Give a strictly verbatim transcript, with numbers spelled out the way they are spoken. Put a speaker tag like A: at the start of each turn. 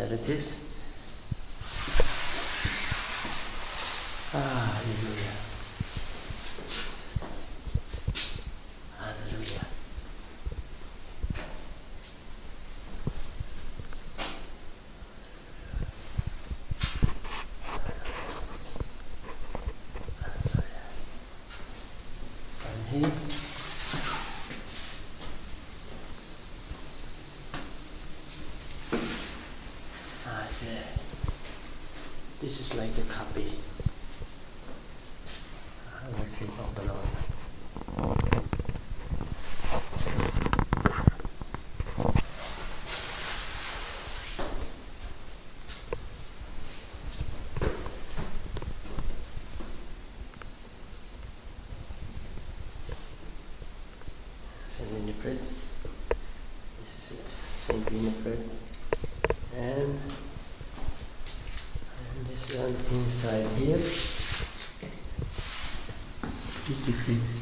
A: There it is. Ah, hallelujah. Hallelujah. And here. Ah, yeah. This is like a copy. I will keep open on. St Wilfrid. This is it. St Wilfrid. And and this one inside here is the cryp.